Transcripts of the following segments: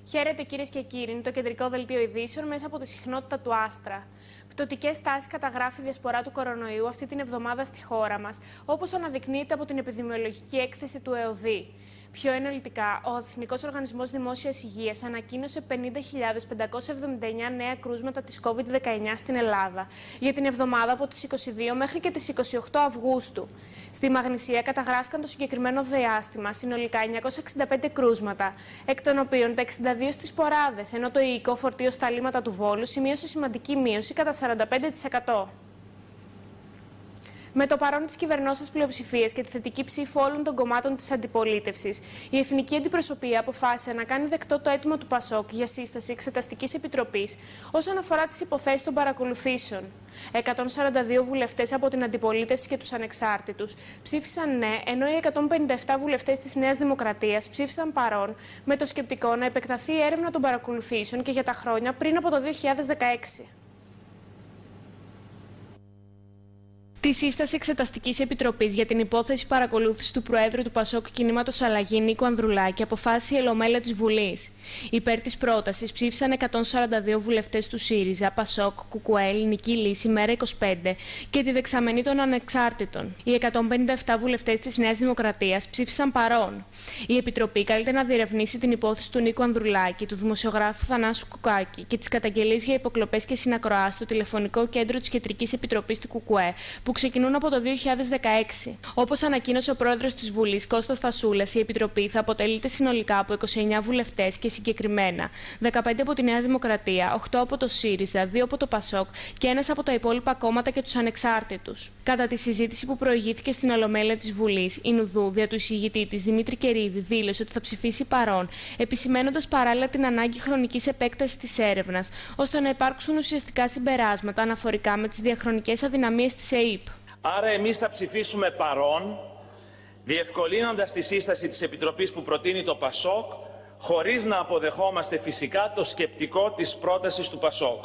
Χαίρετε κυρίες και κύριοι, είναι το κεντρικό δελτίο ειδήσεων μέσα από τη συχνότητα του Άστρα. Πτωτικές τάσεις καταγράφει η διασπορά του κορονοϊού αυτή την εβδομάδα στη χώρα μας, όπως αναδεικνύεται από την επιδημιολογική έκθεση του ΕΟΔΗ. Πιο ενολυτικά, ο Εθνικός Οργανισμός Δημόσιας Υγείας ανακοίνωσε 50.579 νέα κρούσματα της COVID-19 στην Ελλάδα για την εβδομάδα από τις 22 μέχρι και τις 28 Αυγούστου. Στη Μαγνησία καταγράφηκαν το συγκεκριμένο διάστημα συνολικά 965 κρούσματα, εκ των οποίων τα 62 στις Ποράδες, ενώ το ιϊκό φορτίο στα λίμματα του Βόλου σημείωσε σημαντική μείωση κατά 45%. Με το παρόν της κυβερνώσας πλειοψηφίας και τη θετική ψήφο όλων των κομμάτων της αντιπολίτευσης, η Εθνική Αντιπροσωπεία αποφάσισε να κάνει δεκτό το αίτημα του ΠΑΣΟΚ για σύσταση Εξεταστικής Επιτροπής όσον αφορά τις υποθέσεις των παρακολουθήσεων. 142 βουλευτές από την αντιπολίτευση και τους ανεξάρτητους ψήφισαν ναι, ενώ οι 157 βουλευτές της Νέας Δημοκρατίας ψήφισαν παρόν, με το σκεπτικό να επεκταθεί η έρευνα των παρακολουθήσεων και για τα χρόνια πριν από το 2016. Τη σύσταση Εξεταστικής Επιτροπής για την υπόθεση παρακολούθηση του Προέδρου του ΠΑΣΟΚ Κινήματος Αλλαγή Νίκου Ανδρουλάκη αποφάσισε η Ολομέλεια της Βουλής. Υπέρ της πρότασης ψήφισαν 142 βουλευτές του ΣΥΡΙΖΑ, ΠΑΣΟΚ, ΚΚΕ, Ελληνική Λύση, Μέρα 25 και τη δεξαμενή των ανεξάρτητων. Οι 157 βουλευτές της Νέας Δημοκρατίας ψήφισαν παρόν. Η Επιτροπή καλείται να διερευνήσει την υπόθεση του Νίκου Ανδρουλάκη, του δημοσιογράφου Θανάσου Κουκάκη και τις καταγγελίες για υποκλοπές και συνακροάσεις στο τηλεφωνικό κέντρο της Κεντρικής Επιτροπής του ΚΚΕ, που ξεκινούν από το 2016. Όπως ανακοίνωσε ο πρόεδρος της Βουλής, Κώστας Φασούλας, η Επιτροπή θα αποτελείται συνολικά από 29 βουλευτές και συγκεκριμένα 15 από τη Νέα Δημοκρατία, 8 από το ΣΥΡΙΖΑ, 2 από το ΠΑΣΟΚ και 1 από τα υπόλοιπα κόμματα και τους ανεξάρτητους. Κατά τη συζήτηση που προηγήθηκε στην Ολομέλεια της Βουλής, η Νουδού, δια του εισηγητή της Δημήτρη Κερίδη, δήλωσε ότι θα ψηφίσει παρόν, επισημαίνοντας παράλληλα την ανάγκη χρονικής επέκτασης της έρευνας, ώστε να υπάρξουν ουσιαστικά συμπεράσματα αναφορικά με τις διαχρονικές αδυναμίες της ΕΕΠ. Άρα εμείς θα ψηφίσουμε παρόν, διευκολύνοντας τη σύσταση της Επιτροπής που προτείνει το ΠΑΣΟΚ, χωρίς να αποδεχόμαστε φυσικά το σκεπτικό της πρότασης του ΠΑΣΟΚ.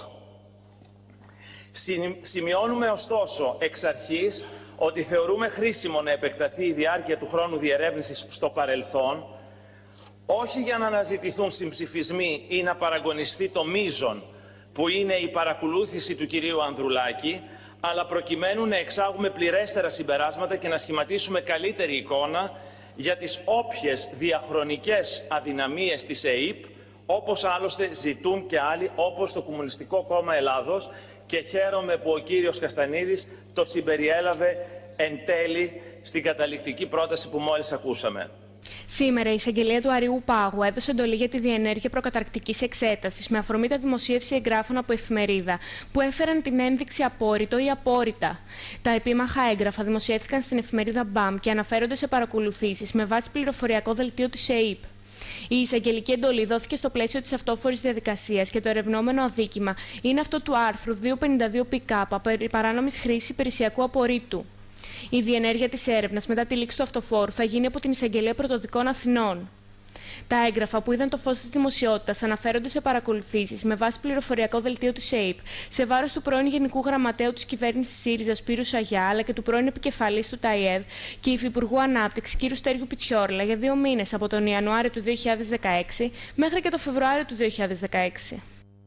Σημειώνουμε ωστόσο εξ αρχής ότι θεωρούμε χρήσιμο να επεκταθεί η διάρκεια του χρόνου διερεύνησης στο παρελθόν, όχι για να αναζητηθούν συμψηφισμοί ή να παραγωνιστεί το μείζον που είναι η παρακολούθηση του κυρίου Ανδρουλάκη, αλλά προκειμένου να εξάγουμε πληρέστερα συμπεράσματα και να σχηματίσουμε καλύτερη εικόνα για τις όποιες διαχρονικές αδυναμίες της ΕΕΠ, όπως άλλωστε ζητούν και άλλοι, όπως το Κομμουνιστικό Κόμμα Ελλάδος, και χαίρομαι που ο κύριος Καστανίδης το συμπεριέλαβε εν τέλει στην καταληκτική πρόταση που μόλις ακούσαμε. Σήμερα η εισαγγελία του Αριού Πάγου έδωσε εντολή για τη διενέργεια προκαταρκτικής εξέτασης με αφορμή τα δημοσίευση εγγράφων από εφημερίδα που έφεραν την ένδειξη απόρριτο ή απόρριτα. Τα επίμαχα έγγραφα δημοσιεύθηκαν στην εφημερίδα BAM και αναφέρονται σε παρακολουθήσεις με βάση πληροφοριακό δελτίο της ΕΕΠ. Η εισαγγελική εντολή δόθηκε στο πλαίσιο της αυτόφορης διαδικασίας και το ερευνόμενο αδίκημα είναι αυτό του άρθρου 252 ΠΚ περί παράνομης χρήσης υπηρεσιακού απορρίτου. Η διενέργεια της έρευνας μετά τη λήξη του αυτοφόρου θα γίνει από την Εισαγγελία Πρωτοδικών Αθηνών. Τα έγγραφα που είδαν το φως της δημοσιότητας αναφέρονται σε παρακολουθήσεις με βάση πληροφοριακό δελτίο της ΕΕΠ σε βάρος του πρώην Γενικού Γραμματέου της κυβέρνησης ΣΥΡΙΖΑ Σπύρου Σαγιά, αλλά και του πρώην επικεφαλής του ΤΑΙΕΔ και υφυπουργού Ανάπτυξης κ. Στέργιου Πιτσιόρλα για 2 μήνες από τον Ιανουάριο του 2016 μέχρι και τον Φεβρουάριο του 2016.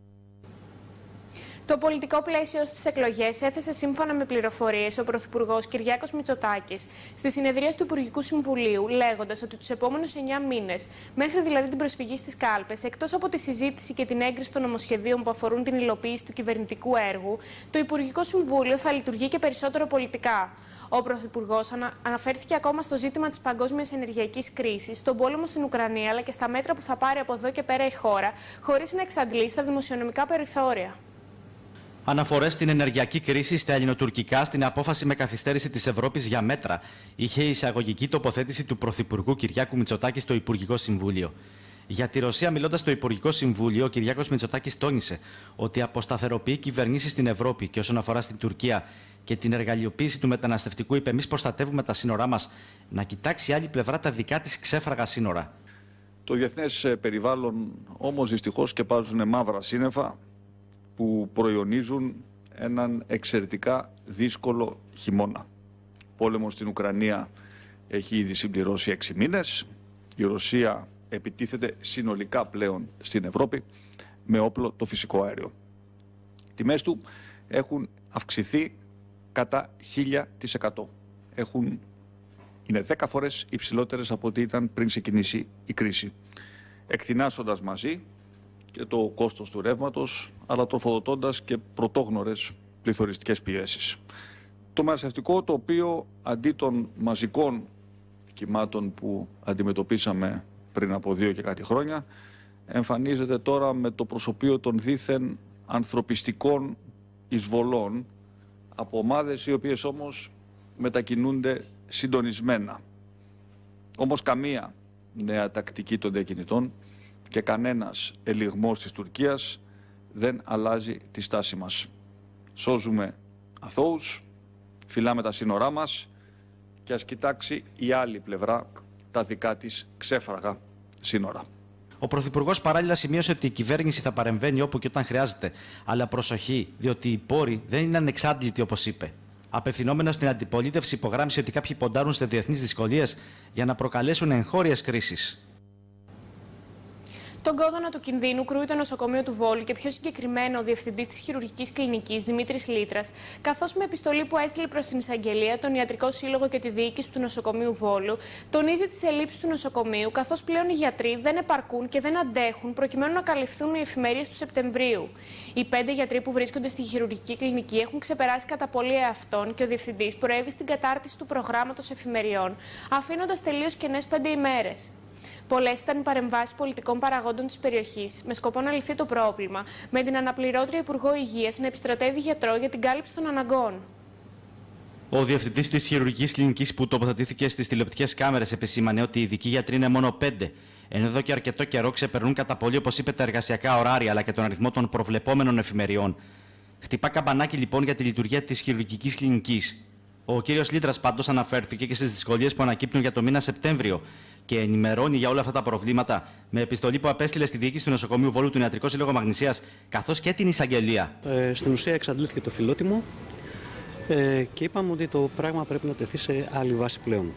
Το πολιτικό πλαίσιο στις εκλογές έθεσε σύμφωνα με πληροφορίες ο Πρωθυπουργός Κυριάκος Μητσοτάκης στη συνεδρίαση του Υπουργικού Συμβουλίου, λέγοντας ότι τους επόμενους 9 μήνες, μέχρι δηλαδή την προσφυγή στις κάλπες, εκτός από τη συζήτηση και την έγκριση των νομοσχεδίων που αφορούν την υλοποίηση του κυβερνητικού έργου, το Υπουργικό Συμβούλιο θα λειτουργεί και περισσότερο πολιτικά. Ο Πρωθυπουργός αναφέρθηκε ακόμα στο ζήτημα της παγκόσμιας ενεργειακής κρίσης, στον πόλεμο στην Ουκρανία αλλά και στα μέτρα που θα πάρει από εδώ και πέρα η χώρα, χωρίς να εξαντλήσει τα δημοσιονομικά περιθώρια. Αναφορές στην ενεργειακή κρίση, στα ελληνοτουρκικά, στην απόφαση με καθυστέρηση της Ευρώπης για μέτρα, είχε η εισαγωγική τοποθέτηση του Πρωθυπουργού Κυριάκου Μητσοτάκη στο Υπουργικό Συμβούλιο. Για τη Ρωσία, μιλώντας στο Υπουργικό Συμβούλιο, ο Κυριάκος Μητσοτάκης τόνισε ότι αποσταθεροποιεί κυβερνήσεις στην Ευρώπη και όσον αφορά στην Τουρκία και την εργαλειοποίηση του μεταναστευτικού, είπε: εμείς προστατεύουμε τα σύνορά μας, να κοιτάξει η άλλη πλευρά τα δικά της ξέφραγα σύνορα. Το διεθνές περιβάλλον όμως δυστυχώς σκεπάζουν μαύρα σύννεφα που προϊονίζουν έναν εξαιρετικά δύσκολο χειμώνα. Ο πόλεμος στην Ουκρανία έχει ήδη συμπληρώσει 6 μήνες. Η Ρωσία επιτίθεται συνολικά πλέον στην Ευρώπη με όπλο το φυσικό αέριο. Τιμές του έχουν αυξηθεί κατά 1000%. Είναι 10 φορές υψηλότερες από ό,τι ήταν πριν ξεκινήσει η κρίση. Εκτινάσσοντας μαζί και το κόστος του ρεύματος, αλλά τροφοδοτώντας και πρωτόγνωρες πληθωριστικές πιέσεις. Το μεταναστευτικό, το οποίο αντί των μαζικών κυμάτων που αντιμετωπίσαμε πριν από 2 και κάτι χρόνια, εμφανίζεται τώρα με το προσωπείο των δήθεν ανθρωπιστικών εισβολών από ομάδες οι οποίες όμως μετακινούνται συντονισμένα. Όμως καμία νέα τακτική των διακινητών και κανένας ελιγμός της Τουρκίας δεν αλλάζει τη στάση μας. Σώζουμε αθώους, φυλάμε τα σύνορά μας και ας κοιτάξει η άλλη πλευρά τα δικά της ξέφραγα σύνορα. Ο Πρωθυπουργός παράλληλα σημείωσε ότι η κυβέρνηση θα παρεμβαίνει όπου και όταν χρειάζεται. Αλλά προσοχή, διότι οι πόροι δεν είναι ανεξάντλητοι όπως είπε. Απευθυνόμενος στην αντιπολίτευση, υπογράμμισε ότι κάποιοι ποντάρουν σε διεθνείς δυσκολίες για να προκαλέσουν εγχώριες κρίσεις. Τον κόδωνα του κινδύνου κρούει το νοσοκομείο του Βόλου και πιο συγκεκριμένα ο διευθυντής της χειρουργικής κλινικής Δημήτρης Λίτρας, καθώς με επιστολή που έστειλε προς την Εισαγγελία, τον Ιατρικό Σύλλογο και τη διοίκηση του νοσοκομείου Βόλου, τονίζει τις ελλείψεις του νοσοκομείου, καθώς πλέον οι γιατροί δεν επαρκούν και δεν αντέχουν προκειμένου να καλυφθούν οι εφημερίες του Σεπτεμβρίου. Οι 5 γιατροί που βρίσκονται στη χειρουργική κλινική έχουν ξεπεράσει κατά πολύ εαυτόν και ο διευθυντής προέβη στην κατάρτιση του προγράμματος εφημεριών, αφήνοντας τελείως κενές 5 ημέρες. Πολλές ήταν οι παρεμβάσεις πολιτικών παραγόντων της περιοχής με σκοπό να λυθεί το πρόβλημα, με την αναπληρώτρια Υπουργό Υγείας να επιστρατεύει γιατρό για την κάλυψη των αναγκών. Ο διευθυντής της χειρουργικής κλινικής που τοποθετήθηκε στις τηλεοπτικές κάμερες επισήμανε ότι οι ειδικοί γιατροί είναι μόνο 5, ενώ εδώ και αρκετό καιρό ξεπερνούν κατά πολύ, όπως είπε, τα εργασιακά ωράρια αλλά και τον αριθμό των προβλεπόμενων εφημεριών. Χτυπά καμπανάκι λοιπόν για τη λειτουργία της χειρουργικής κλινικής. Ο κύριος Λίτρας πάντως αναφέρθηκε και στις δυσκολίες που ανακύπτουν για το μήνα Σεπτέμβριο και ενημερώνει για όλα αυτά τα προβλήματα με επιστολή που απέστειλε στη διοίκηση του νοσοκομείου Βόλου του Ιατρικό Σύλλογο Μαγνησίας, καθώς και την Εισαγγελία. Στην ουσία εξαντλήθηκε το φιλότιμο και είπαμε ότι το πράγμα πρέπει να τεθεί σε άλλη βάση πλέον.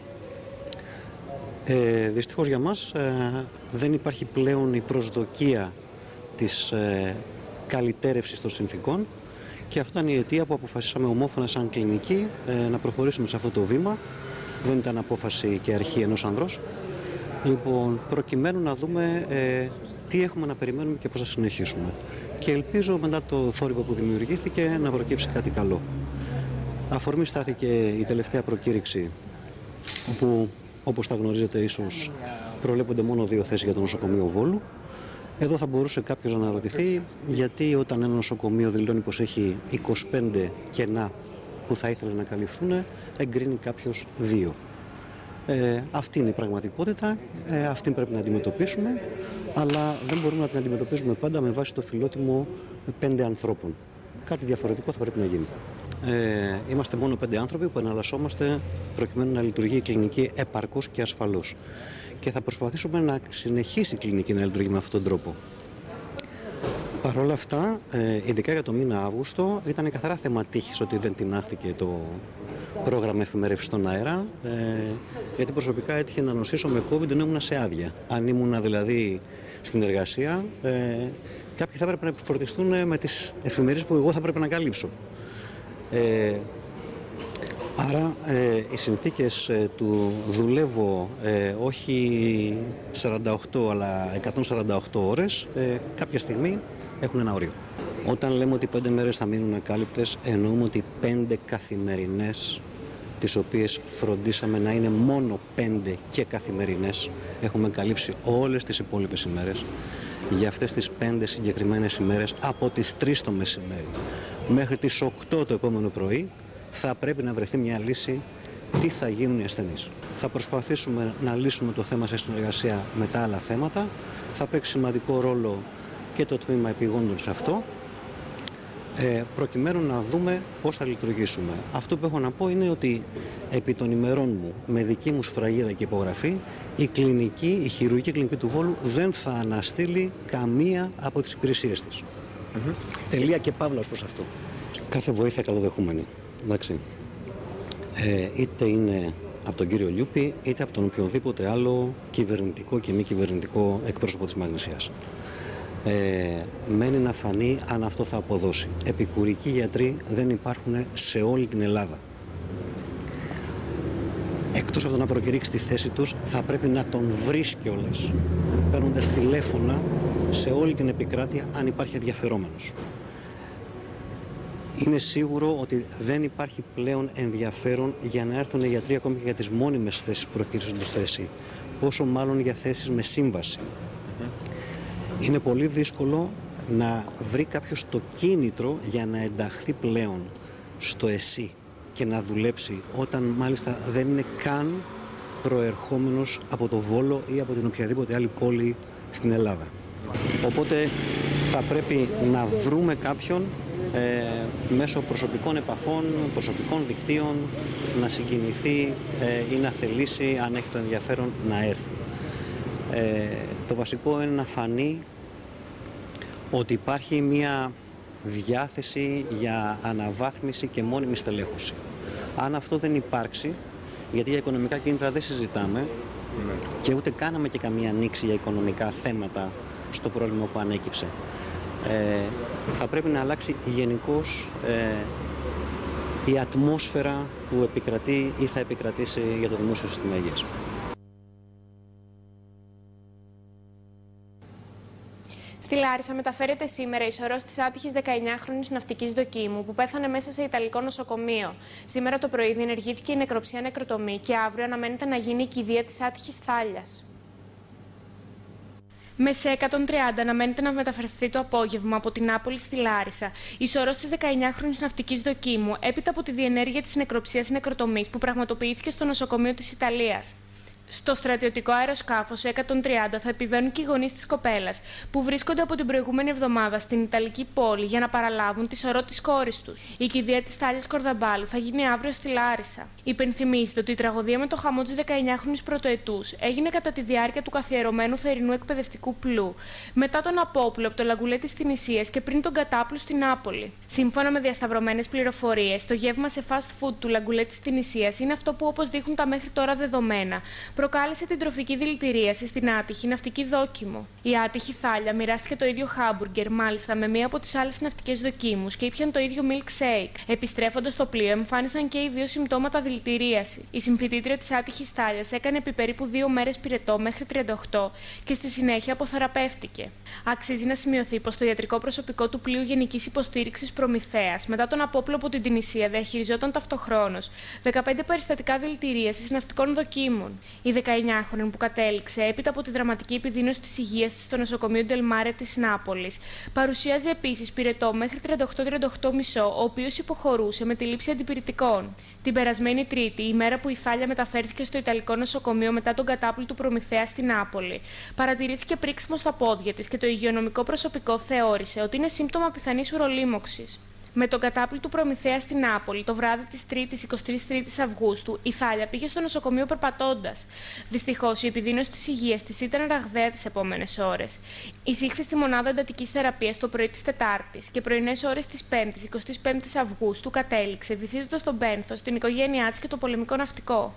Δυστυχώς για μας δεν υπάρχει πλέον η προσδοκία της καλυτέρευσης των συνθήκων και αυτό ήταν η αιτία που αποφασίσαμε ομόφωνα σαν κλινική να προχωρήσουμε σε αυτό το βήμα. Δεν ήταν απόφαση και αρχή ενός ανδρός. Λοιπόν, προκειμένου να δούμε τι έχουμε να περιμένουμε και πώς θα συνεχίσουμε. Και ελπίζω μετά το θόρυβο που δημιουργήθηκε να προκύψει κάτι καλό. Αφορμή στάθηκε η τελευταία προκήρυξη, όπου όπως τα γνωρίζετε ίσως προβλέπονται μόνο 2 θέσεις για το νοσοκομείο Βόλου. Εδώ θα μπορούσε κάποιος να αναρωτηθεί γιατί όταν ένα νοσοκομείο δηλώνει πως έχει 25 κενά που θα ήθελε να καλυφθούν, εγκρίνει κάποιος 2. Αυτή είναι η πραγματικότητα, αυτή πρέπει να αντιμετωπίσουμε, αλλά δεν μπορούμε να την αντιμετωπίσουμε πάντα με βάση το φιλότιμο 5 ανθρώπων. Κάτι διαφορετικό θα πρέπει να γίνει. Είμαστε μόνο 5 άνθρωποι που εναλλασσόμαστε προκειμένου να λειτουργεί η κλινική επαρκώς και ασφαλώς. Και θα προσπαθήσουμε να συνεχίσει η κλινική να λειτουργεί με αυτόν τον τρόπο. Παρ' όλα αυτά, ειδικά για το μήνα Αύγουστο, ήταν καθαρά θέμα τύχης ότι δεν τινάχθηκε το πρόγραμμα εφημερεύσης στον αέρα, γιατί προσωπικά έτυχε να νοσήσω με COVID ενώ ήμουν σε άδεια. Αν ήμουν δηλαδή στην εργασία, κάποιοι θα έπρεπε να επιφορτιστούν με τις εφημερίες που εγώ θα έπρεπε να καλύψω. Άρα οι συνθήκες του δουλεύω όχι 48 αλλά 148 ώρες κάποια στιγμή έχουν ένα όριο. Όταν λέμε ότι 5 μέρες θα μείνουν ακάλυπτες, εννοούμε ότι 5 καθημερινές, τις οποίες φροντίσαμε να είναι μόνο 5 και καθημερινές, έχουμε καλύψει όλες τις υπόλοιπες ημέρες. Για αυτές τις 5 συγκεκριμένες ημέρες, από τις 3 το μεσημέρι μέχρι τις 8 το επόμενο πρωί, θα πρέπει να βρεθεί μια λύση τι θα γίνουν οι ασθενείς. Θα προσπαθήσουμε να λύσουμε το θέμα σε συνεργασία με τα άλλα θέματα. Θα παίξει σημαντικό ρόλο και το τμήμα επιγόντων σε αυτό, προκειμένου να δούμε πώς θα λειτουργήσουμε. Αυτό που έχω να πω είναι ότι επί των ημερών μου, με δική μου σφραγίδα και υπογραφή, η χειρουργική κλινική του Βόλου δεν θα αναστείλει καμία από τις υπηρεσίες της. Τελεία και παύλα ως προς αυτό. Κάθε βοήθεια καλοδεχούμενη. Εντάξει. Είτε είναι από τον κύριο Λιούπη είτε από τον οποιονδήποτε άλλο κυβερνητικό και μη κυβερνητικό εκπρόσωπο της Μαγνησίας. Μένει να φανεί αν αυτό θα αποδώσει. Επικουρικοί γιατροί δεν υπάρχουν σε όλη την Ελλάδα. Εκτός από το να προκηρύξει τη θέση τους, θα πρέπει να τον βρεις κιόλας, παίρνοντας τηλέφωνα σε όλη την επικράτεια αν υπάρχει ενδιαφερόμενος. Είναι σίγουρο ότι δεν υπάρχει πλέον ενδιαφέρον για να έρθουν οι γιατροί ακόμη και για τις μόνιμες θέσεις που προκυρήσονται στο ΕΣΥ, πόσο μάλλον για θέσεις με σύμβαση. Είναι πολύ δύσκολο να βρει κάποιος το κίνητρο για να ενταχθεί πλέον στο ΕΣΥ και να δουλέψει, όταν μάλιστα δεν είναι καν προερχόμενος από το Βόλο ή από την οποιαδήποτε άλλη πόλη στην Ελλάδα. Οπότε θα πρέπει να βρούμε κάποιον μέσω προσωπικών επαφών, προσωπικών δικτύων, να συγκινηθεί ή να θελήσει, αν έχει το ενδιαφέρον, να έρθει. Το βασικό είναι να φανεί ότι υπάρχει μια διάθεση για αναβάθμιση και μόνιμη στελέχωση. Αν αυτό δεν υπάρξει, γιατί για οικονομικά κίνητρα δεν συζητάμε και ούτε κάναμε και καμία ανοίξη για οικονομικά θέματα στο πρόβλημα που ανέκυψε, θα πρέπει να αλλάξει γενικώς η ατμόσφαιρα που επικρατεί ή θα επικρατήσει για το δημόσιο σύστημα υγείας. Στη Λάρισα μεταφέρεται σήμερα η σωρός της άτυχης 19χρονης ναυτικής δοκίμου που πέθανε μέσα σε ιταλικό νοσοκομείο. Σήμερα το πρωί διενεργήθηκε η νεκροψία νεκροτομή και αύριο αναμένεται να γίνει η κηδεία της άτυχης Θάλιας. Με σε 130 αναμένεται να μεταφερθεί το απόγευμα από την Νάπολη στη Λάρισα η σωρός της 19χρονης ναυτικής δοκίμου έπειτα από τη διενέργεια της νεκροψίας νεκροτομής που πραγματοποιήθηκε στο νοσοκομείο της Ιταλίας. Στο στρατιωτικό αεροσκάφος 130 θα επιβαίνουν και οι γονείς της κοπέλας, που βρίσκονται από την προηγούμενη εβδομάδα στην Ιταλική πόλη για να παραλάβουν τη σωρό της κόρης τους. Η κηδεία της Θάλιας Κορδαμπάλου θα γίνει αύριο στη Λάρισα. Υπενθυμίζεται ότι η τραγωδία με το χαμό της 19χρονης πρωτοετούς έγινε κατά τη διάρκεια του καθιερωμένου θερινού εκπαιδευτικού πλοίου, μετά τον απόπλο από το Λαγκουλέτη της Τινησίας και πριν τον κατάπλου στην Νάπολη. Σύμφωνα με διασταυρωμένες πληροφορίες, το γεύμα σε fast food του Λαγκουλέτη της Τινησίας είναι αυτό που, όπως δείχνουν τα μέχρι τώρα δεδομένα, προκάλεσε την τροφική δηλητηρίαση στην άτυχη ναυτική δόκιμο. Η άτυχη Θάλια μοιράστηκε το ίδιο χάμπουργκερ, μάλιστα με μία από τις άλλες ναυτικές δοκίμους, και ήπιαν το ίδιο milkshake. Επιστρέφοντας στο πλοίο, εμφάνισαν και οι δύο συμπτώματα δηλητηρίαση. Η συμφοιτήτρια της άτυχης Θάλιας έκανε επί περίπου 2 μέρες πυρετό μέχρι 38 και στη συνέχεια αποθεραπεύτηκε. Αξίζει να σημειωθεί πως το ιατρικό προσωπικό του πλοίου Γενικής Υποστήριξης Προμηθέας, μετά τον απόπλο από την Τινησία, διαχειριζόταν ταυτοχρόνως 15 περιστατικά δηλητηρίασης ναυτικών δοκίμων. Η 19χρονη που κατέληξε έπειτα από τη δραματική επιδείνωση της υγείας της στο νοσοκομείο Ντελμάρε της Νάπολης παρουσίαζε επίσης πυρετό μέχρι 38-38,5, ο οποίος υποχωρούσε με τη λήψη αντιπυρητικών. Την περασμένη Τρίτη, η μέρα που η Θάλια μεταφέρθηκε στο Ιταλικό νοσοκομείο μετά τον κατάπλο του Προμηθέα στην Νάπολη, παρατηρήθηκε πρίξιμο στα πόδια της και το υγειονομικό προσωπικό θεώρησε ότι είναι σύμπτωμα πιθανής ουρολίμωξης. Με τον κατάπλο του Προμηθέα στην Νάπολη, το βράδυ της 23ης Αυγούστου, η Θάλια πήγε στο νοσοκομείο περπατώντας. Δυστυχώς, η επιδείνωση της υγείας της ήταν ραγδαία τις επόμενες ώρες. Εισήχθη στη μονάδα εντατικής θεραπείας το πρωί της Τετάρτης και πρωινές ώρες της 5ης, 25ης Αυγούστου, κατέληξε, βυθίζοντας τον πένθος, την οικογένειά της και το πολεμικό ναυτικό.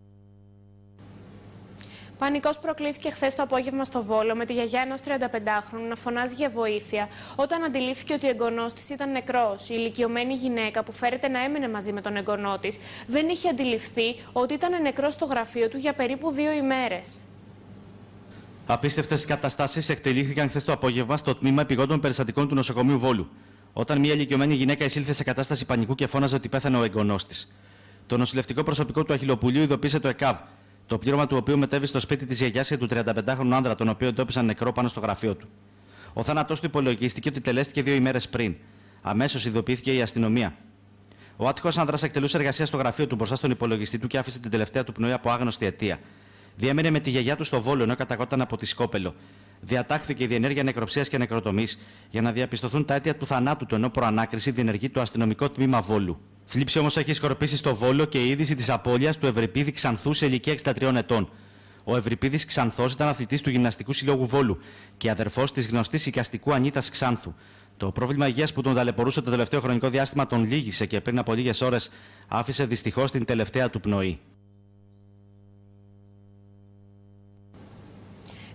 Πανικός προκλήθηκε χθες το απόγευμα στο Βόλο με τη γιαγιά ενός 35χρονου να φωνάζει για βοήθεια όταν αντιλήφθηκε ότι ο εγγονός της ήταν νεκρός. Η ηλικιωμένη γυναίκα που φέρεται να έμενε μαζί με τον εγγονό της δεν είχε αντιληφθεί ότι ήταν νεκρός στο γραφείο του για περίπου 2 ημέρες. Απίστευτες καταστάσεις εκτελήθηκαν χθες το απόγευμα στο τμήμα επιγόντων περιστατικών του νοσοκομείου Βόλου, όταν μια ηλικιωμένη γυναίκα εισήλθε σε κατάσταση πανικού και φώναζε ότι πέθανε ο εγγονός της. Το νοσηλευτικό προσωπικό του Αχιλλοπουλίου ειδοποίησε το ΕΚΑΒ, το πλήρωμα του οποίου μετέβη στο σπίτι της γιαγιάς και του 35χρονου άνδρα, τον οποίο εντόπισαν νεκρό πάνω στο γραφείο του. Ο θάνατός του υπολογίστηκε ότι τελέστηκε 2 ημέρες πριν. Αμέσως ειδοποιήθηκε η αστυνομία. Ο άτυχος άνδρας εκτελούσε εργασία στο γραφείο του μπροστά στον υπολογιστή του και άφησε την τελευταία του πνοή από άγνωστη αιτία. Διέμενε με τη γιαγιά του στο Βόλο ενώ καταγόταν από τη Σκόπελο. Διατάχθηκε η διενέργεια νεκροψίας και νεκροτομής για να διαπιστωθούν τα αίτια του θανάτου του, ενώ προανάκριση διενεργεί το αστυνομικό τμήμα Βόλου. Θλίψη όμως έχει σκορπίσει στο Βόλο και η είδηση της απώλειας του Ευρυπίδη Ξανθού σε ηλικία 63 ετών. Ο Ευρυπίδης Ξανθός ήταν αθλητής του Γυμναστικού Συλλόγου Βόλου και αδερφός της γνωστής οικαστικού Ανίτας Ξάνθου. Το πρόβλημα υγείας που τον ταλαιπωρούσε το τελευταίο χρονικό διάστημα τον λύγησε και πριν από λίγες ώρες άφησε δυστυχώς την τελευταία του πνοή.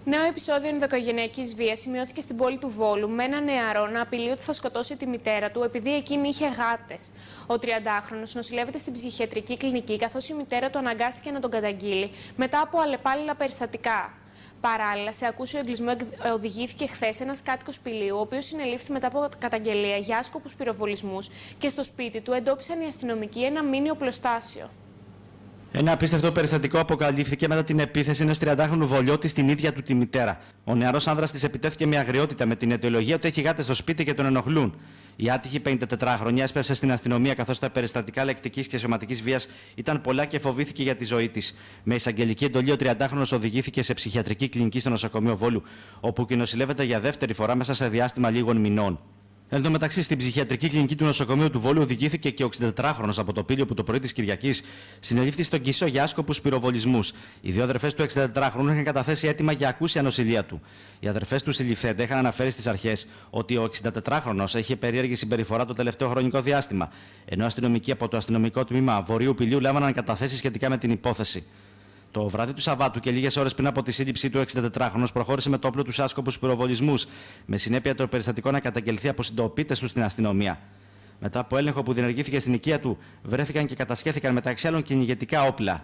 Νέο επεισόδιο ενδοοικογενειακής βίας σημειώθηκε στην πόλη του Βόλου με ένα νεαρό να απειλεί ότι θα σκοτώσει τη μητέρα του επειδή εκείνη είχε γάτες. Ο 30χρονος νοσηλεύεται στην ψυχιατρική κλινική, καθώς η μητέρα του αναγκάστηκε να τον καταγγείλει μετά από αλλεπάλληλα περιστατικά. Παράλληλα, σε ακούσιο εγκλισμό οδηγήθηκε χθες ένας κάτοικος Πηλίου, ο οποίος συνελήφθη μετά από καταγγελία για άσκοπους πυροβολισμούς και στο σπίτι του εντόπισαν οι αστυνομικοί ένα μίνι οπλοστάσιο. Ένα απίστευτο περιστατικό αποκαλύφθηκε μετά την επίθεση ενός 30χρονου Βολιώτη στην ίδια του τη μητέρα. Ο νεαρός άνδρας της επιτέθηκε με αγριότητα με την αιτιολογία ότι έχει γάτες στο σπίτι και τον ενοχλούν. Η άτυχη 54χρονη έσπευσε στην αστυνομία καθώς τα περιστατικά λεκτικής και σωματικής βίας ήταν πολλά και φοβήθηκε για τη ζωή της. Με εισαγγελική εντολή, ο 30χρονος οδηγήθηκε σε ψυχιατρική κλινική στο νοσοκομείο Βόλου, όπου και νοσηλεύεται για δεύτερη φορά μέσα σε διάστημα λίγων μηνών. Εν τω μεταξύ, στην ψυχιατρική κλινική του νοσοκομείου του Βόλου οδηγήθηκε και ο 64χρονος από το Πήλιο που το πρωί της Κυριακής συνελήφθη στον Κισό για άσκοπους πυροβολισμούς. Οι δύο αδερφές του 64χρονου είχαν καταθέσει αίτημα για ακούσια νοσηλεία του. Οι αδερφές του συλληφθέντε είχαν αναφέρει στις αρχές ότι ο 64χρονος είχε περίεργη συμπεριφορά το τελευταίο χρονικό διάστημα, ενώ αστυνομικοί από το αστυνομικό τμήμα Βορείου Πηλίου λάμβαναν καταθέσεις σχετικά με την υπόθεση. Το βράδυ του Σαββάτου και λίγες ώρες πριν από τη σύλληψή του, ο 64χρονος προχώρησε με το όπλο του άσκοπους πυροβολισμούς, με συνέπεια το περιστατικό να καταγγελθεί από συντοπίτες του στην αστυνομία. Μετά από έλεγχο που διενεργήθηκε στην οικία του, βρέθηκαν και κατασχέθηκαν μεταξύ άλλων κυνηγετικά όπλα.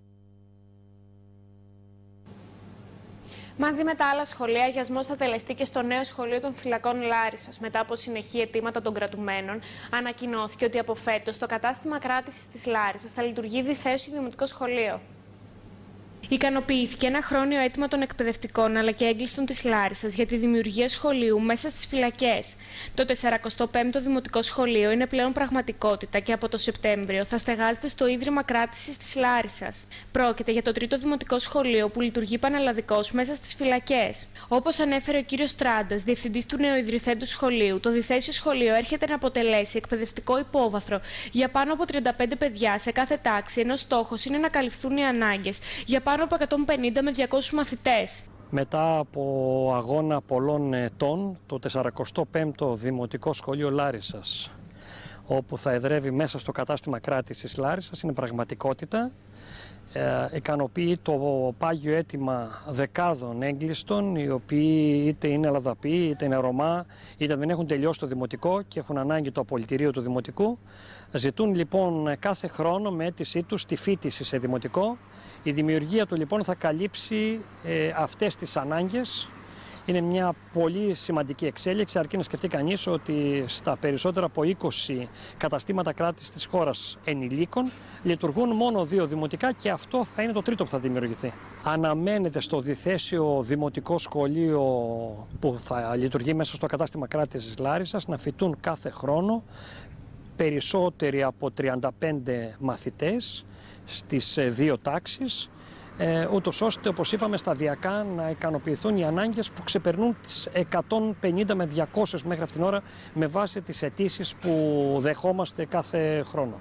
Μαζί με τα άλλα σχολεία, αγιασμός θα τελεστεί και στο νέο σχολείο των φυλακών Λάρισσας. Μετά από συνεχή αιτήματα των κρατουμένων, ανακοινώθηκε ότι από φέτος το κατάστημα κράτησης της Λάρισσας θα λειτουργεί διθέσιο δημοτικό σχολείο. Ικανοποιήθηκε ένα χρόνιο αίτημα των εκπαιδευτικών αλλά και έγκλειστων της Λάρισσας για τη δημιουργία σχολείου μέσα στις φυλακές. Το 45ο Δημοτικό Σχολείο είναι πλέον πραγματικότητα και από το Σεπτέμβριο θα στεγάζεται στο Ίδρυμα Κράτησης της Λάρισσας. Πρόκειται για το τρίτο δημοτικό σχολείο που λειτουργεί πανελλαδικώς μέσα στις φυλακές. Όπως ανέφερε ο κ. Τράντας, διευθυντής του νεοειδρυθέντου σχολείου, το διθέσιο σχολείο έρχεται να αποτελέσει εκπαιδευτικό υπόβαθρο για πάνω από 35 παιδιά σε κάθε τάξη, ενώ στόχος είναι να καλυφθούν οι ανάγκες για πάνω από 150 με 200 μαθητές. Μετά από αγώνα πολλών ετών, το 45ο Δημοτικό Σχολείο Λάρισσας, όπου θα εδρεύει μέσα στο κατάστημα κράτησης Λάρισσας, είναι πραγματικότητα. Ικανοποιεί το πάγιο αίτημα δεκάδων έγκλειστων, οι οποίοι είτε είναι Ελλαδαποί, είτε είναι Ρωμά, είτε δεν έχουν τελειώσει το δημοτικό και έχουν ανάγκη το απολυτηρίο του δημοτικού. Ζητούν λοιπόν κάθε χρόνο με αίτησή τους τη φοιτηση σε δημοτικό. Η δημιουργία του λοιπόν θα καλύψει αυτές τις ανάγκες. Είναι μια πολύ σημαντική εξέλιξη, αρκεί να σκεφτεί κανείς ότι στα περισσότερα από 20 καταστήματα κράτησης της χώρας ενηλίκων λειτουργούν μόνο 2 δημοτικά και αυτό θα είναι το τρίτο που θα δημιουργηθεί. Αναμένεται στο διθέσιο δημοτικό σχολείο που θα λειτουργεί μέσα στο κατάστημα κράτησης Λάρισσας να φοιτούν κάθε χρόνο περισσότεροι από 35 μαθητές στις 2 τάξεις, ούτως ώστε, όπως είπαμε, σταδιακά να ικανοποιηθούν οι ανάγκες που ξεπερνούν τις 150 με 200 μέχρι αυτήν την ώρα με βάση τις αιτήσεις που δεχόμαστε κάθε χρόνο.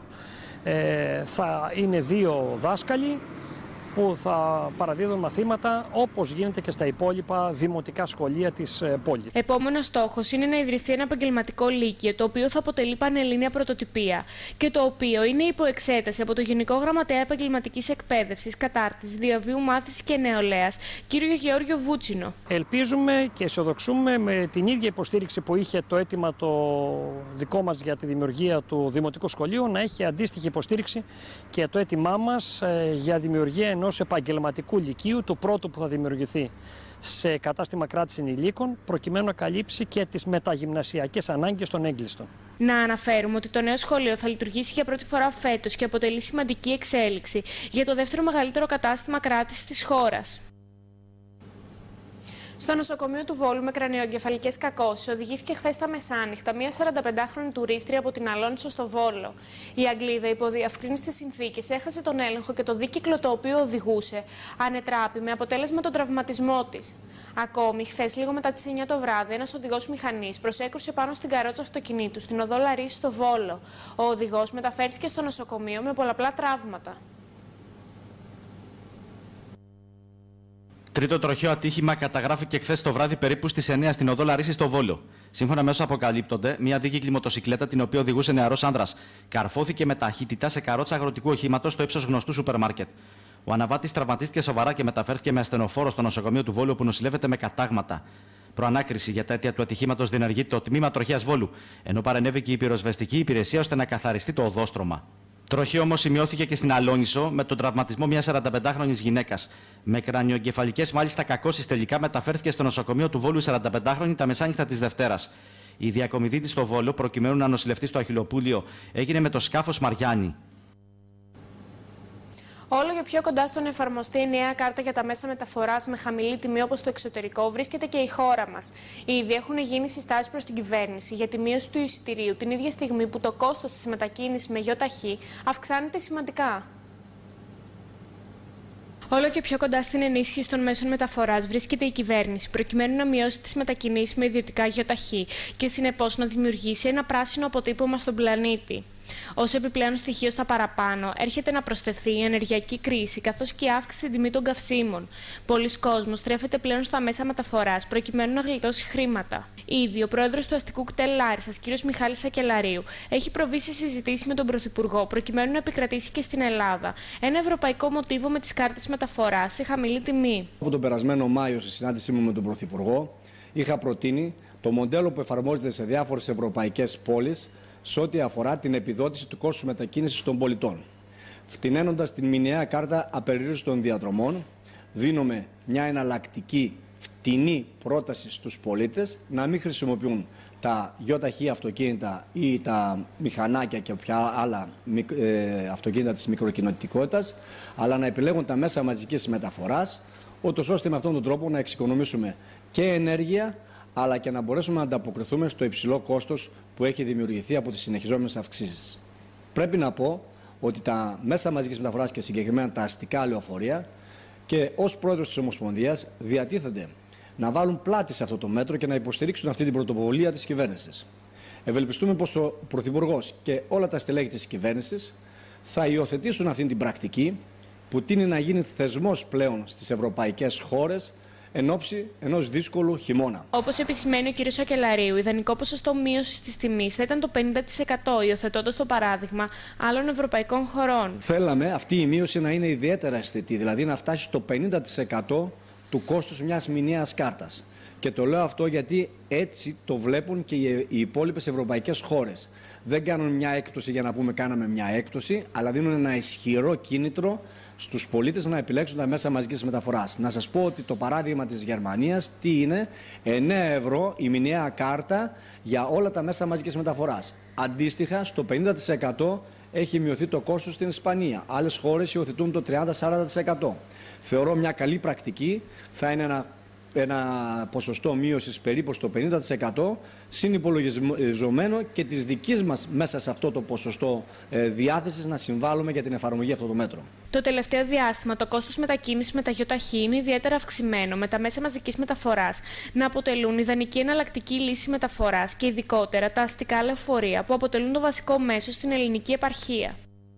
Θα είναι 2 δάσκαλοι που θα παραδίδουν μαθήματα όπως γίνεται και στα υπόλοιπα δημοτικά σχολεία της πόλης. Επόμενος στόχος είναι να ιδρυθεί ένα επαγγελματικό λύκειο, το οποίο θα αποτελεί πανελλήνια πρωτοτυπία και το οποίο είναι υπό εξέταση από το Γενικό Γραμματέα Επαγγελματικής Εκπαίδευσης, Κατάρτισης, Διαβίου Μάθησης και Νεολαίας, κ. Γεώργιο Βούτσινο. Ελπίζουμε και αισιοδοξούμε με την ίδια υποστήριξη που είχε το αίτημα το δικό μας για τη δημιουργία του Δημοτικού Σχολείου να έχει αντίστοιχη υποστήριξη και το αίτημά μας για δημιουργία ενός επαγγελματικού λυκείου, του πρώτου που θα δημιουργηθεί σε κατάστημα κράτησης ενηλίκων, προκειμένου να καλύψει και τις μεταγυμνασιακές ανάγκες των έγκλειστων. Να αναφέρουμε ότι το νέο σχολείο θα λειτουργήσει για πρώτη φορά φέτος και αποτελεί σημαντική εξέλιξη για το δεύτερο μεγαλύτερο κατάστημα κράτησης της χώρας. Στο νοσοκομείο του Βόλου με κρανιοεγκεφαλικές κακώσεις οδηγήθηκε χθες τα μεσάνυχτα μια 45χρονη τουρίστρια από την Αλόνισο στο Βόλο. Η Αγγλίδα, υπό διευκρίνιστες συνθήκες, έχασε τον έλεγχο και το δίκυκλο το οποίο οδηγούσε ανετράπη με αποτέλεσμα τον τραυματισμό της. Ακόμη, χθες, λίγο μετά τις 9 το βράδυ, ένας οδηγός μηχανής προσέκρουσε πάνω στην καρότσα αυτοκινήτου στην οδό Λαρίσης στο Βόλο. Ο οδηγός μεταφέρθηκε στο νοσοκομείο με πολλαπλά τραύματα. Τρίτο τροχαίο ατύχημα καταγράφηκε χθες το βράδυ περίπου στις 9 στην οδό Λαρίσης στο Βόλο. Σύμφωνα με όσα αποκαλύπτονται, μια δίκυκλη μοτοσυκλέτα την οποία οδηγούσε νεαρός άνδρας καρφώθηκε με ταχύτητα σε καρότσα αγροτικού οχήματος στο ύψος γνωστού σούπερ μάρκετ. Ο αναβάτης τραυματίστηκε σοβαρά και μεταφέρθηκε με ασθενοφόρο στο νοσοκομείο του Βόλου, όπου νοσηλεύεται με κατάγματα. Προανάκριση για τα αίτια του ατυχήματος διενεργεί το τμήμα τροχέας Βόλου, ενώ παρενέβη η πυροσβεστική υπηρεσία ώστε να καθαριστεί το οδόστρωμα. Τροχαίο όμως σημειώθηκε και στην Αλόνισο με τον τραυματισμό μιας 45χρονης γυναίκας. Με κρανιογκεφαλικές μάλιστα κακώσεις τελικά μεταφέρθηκε στο νοσοκομείο του Βόλου η 45χρονη τα μεσάνυχτα της Δευτέρας. Η διακομιδή της στο Βόλο, προκειμένου να νοσηλευτεί στο Αχιλλοπούλιο, έγινε με το σκάφος Μαριάννη. Όλο και πιο κοντά στο να εφαρμοστεί η νέα κάρτα για τα μέσα μεταφοράς με χαμηλή τιμή όπως στο εξωτερικό βρίσκεται και η χώρα μας. Ήδη έχουν γίνει συστάσεις προς την κυβέρνηση για τη μείωση του εισιτηρίου την ίδια στιγμή που το κόστος της μετακίνησης με ΙΧ αυξάνεται σημαντικά. Όλο και πιο κοντά στην ενίσχυση των μέσων μεταφοράς βρίσκεται η κυβέρνηση, προκειμένου να μειώσει τις μετακινήσεις με ιδιωτικά ΙΧ και συνεπώς να δημιουργήσει ένα πράσινο αποτύπωμα στον πλανήτη. Ως επιπλέον στοιχείο στα παραπάνω, έρχεται να προσθεθεί η ενεργειακή κρίση καθώς και η αύξηση στην τιμή των καυσίμων. Πολλοί κόσμος στρέφεται πλέον στα μέσα μεταφοράς προκειμένου να γλιτώσει χρήματα. Ήδη ο πρόεδρος του αστικού κτέλ Λάρισσας, κ. Μιχάλης Σακελαρίου, έχει προβεί σε συζητήσεις με τον Πρωθυπουργό προκειμένου να επικρατήσει και στην Ελλάδα ένα ευρωπαϊκό μοτίβο με τις κάρτες μεταφοράς σε χαμηλή τιμή. Από τον περασμένο Μάιο, στη συνάντησή μου με τον Πρωθυπουργό, είχα προτείνει το μοντέλο που εφαρμόζεται σε διάφορες ευρωπαϊκές πόλεις σε ό,τι αφορά την επιδότηση του κόστους μετακίνησης των πολιτών. Φτηνένοντας την μηνιαία κάρτα απεριόριστων των διαδρομών, δίνουμε μια εναλλακτική φτηνή πρόταση στους πολίτες να μην χρησιμοποιούν τα ΙΧ αυτοκίνητα ή τα μηχανάκια και όποια άλλα αυτοκίνητα της μικροκινητικότητας, αλλά να επιλέγουν τα μέσα μαζικής μεταφοράς, ώστε με αυτόν τον τρόπο να εξοικονομήσουμε και ενέργεια, αλλά και να μπορέσουμε να ανταποκριθούμε στο υψηλό κόστος που έχει δημιουργηθεί από τις συνεχιζόμενες αυξήσεις. Πρέπει να πω ότι τα μέσα μαζικής μεταφοράς και συγκεκριμένα τα αστικά λεωφορεία και ως πρόεδρος της Ομοσπονδίας διατίθενται να βάλουν πλάτη σε αυτό το μέτρο και να υποστηρίξουν αυτή την πρωτοβουλία της κυβέρνησης. Ευελπιστούμε πως ο Πρωθυπουργός και όλα τα στελέχη της κυβέρνησης θα υιοθετήσουν αυτή την πρακτική που τείνει να γίνει θεσμός πλέον στις ευρωπαϊκές χώρες εν ώψη ενός δύσκολου χειμώνα. Όπως επισημαίνει ο κ. Σακελαρίου, ιδανικό ποσοστό μείωσης της τιμής θα ήταν το 50%, υιοθετώντας το παράδειγμα άλλων ευρωπαϊκών χωρών. Θέλαμε αυτή η μείωση να είναι ιδιαίτερα αισθητή, δηλαδή να φτάσει στο 50% του κόστους μιας μηνιαίας κάρτας. Και το λέω αυτό γιατί έτσι το βλέπουν και οι υπόλοιπες ευρωπαϊκές χώρες. Δεν κάνουν μια έκπτωση για να πούμε κάναμε μια έκπτωση, αλλά δίνουν ένα ισχυρό κίνητρο στους πολίτες να επιλέξουν τα μέσα μαζικής μεταφοράς. Να σας πω ότι το παράδειγμα της Γερμανίας τι είναι, 9 ευρώ η μηνιαία κάρτα για όλα τα μέσα μαζικής μεταφοράς. Αντίστοιχα, στο 50% έχει μειωθεί το κόστος στην Ισπανία. Άλλες χώρες υιοθετούν το 30-40%. Θεωρώ μια καλή πρακτική, θα είναι ένα ποσοστό μείωσης περίπου στο 50%, συνυπολογισμένο και της δικής μας μέσα σε αυτό το ποσοστό διάθεσης να συμβάλλουμε για την εφαρμογή αυτού του μέτρου. Το τελευταίο διάστημα το κόστος μετακίνησης με τα ΙΧ είναι ιδιαίτερα αυξημένο, με τα μέσα μαζικής μεταφοράς να αποτελούν ιδανική εναλλακτική λύση μεταφοράς και ειδικότερα τα αστικά λεωφορεία που αποτελούν το βασικό μέσο στην ελληνική επαρχία.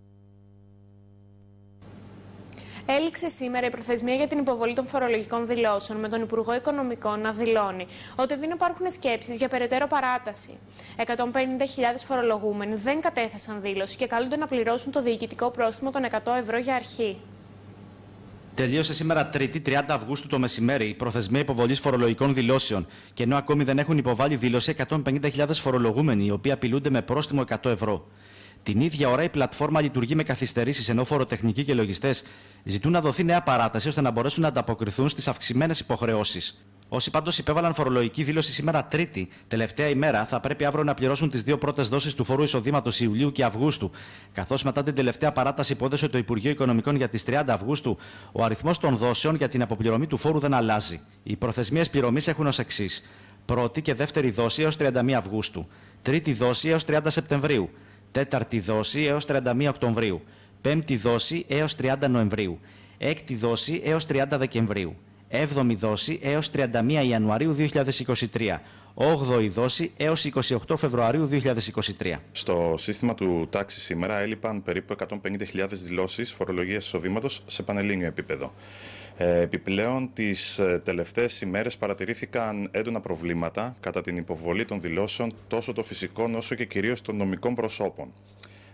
Έληξε σήμερα η προθεσμία για την υποβολή των φορολογικών δηλώσεων, με τον Υπουργό Οικονομικών να δηλώνει ότι δεν υπάρχουν σκέψεις για περαιτέρω παράταση. 150.000 φορολογούμενοι δεν κατέθεσαν δήλωση και καλούνται να πληρώσουν το διοικητικό πρόστιμο των 100 ευρώ για αρχή. Τελείωσε σήμερα Τρίτη, 30 Αυγούστου το μεσημέρι, η προθεσμία υποβολής φορολογικών δηλώσεων. Και ενώ ακόμη δεν έχουν υποβάλει δήλωση 150.000 φορολογούμενοι, οι οποίοι απειλούνται με πρόστιμο 100 ευρώ. Την ίδια ώρα η πλατφόρμα λειτουργεί με καθυστερήσεις, ενώ φοροτεχνικοί και λογιστές ζητούν να δοθεί νέα παράταση ώστε να μπορέσουν να ανταποκριθούν στις αυξημένες υποχρεώσεις. Όσοι πάντως υπέβαλαν φορολογική δήλωση σήμερα Τρίτη, τελευταία ημέρα, θα πρέπει αύριο να πληρώσουν τις δύο πρώτες δόσεις του φόρου εισοδήματος Ιουλίου και Αυγούστου. Καθώς μετά την τελευταία παράταση που έδωσε το Υπουργείο Οικονομικών για τις 30 Αυγούστου, ο αριθμός των δόσεων για την αποπληρωμή του φόρου δεν αλλάζει. Οι προθεσμίες πληρωμής έχουν ως εξής: πρώτη και δεύτερη δόση έως 31 Αυγούστου, τρίτη δόση έως 30 Σεπτεμβρίου. Τέταρτη δόση έως 31 Οκτωβρίου, πέμπτη δόση έως 30 Νοεμβρίου, έκτη δόση έως 30 Δεκεμβρίου, έβδομη δόση έως 31 Ιανουαρίου 2023, όγδοη δόση έως 28 Φεβρουαρίου 2023. Στο σύστημα του τάξη σήμερα έλειπαν περίπου 150.000 δηλώσεις φορολογίας εισοδήματος σε πανελλήνιο επίπεδο. Επιπλέον, τις τελευταίες ημέρες παρατηρήθηκαν έντονα προβλήματα κατά την υποβολή των δηλώσεων τόσο των φυσικών όσο και κυρίως των νομικών προσώπων.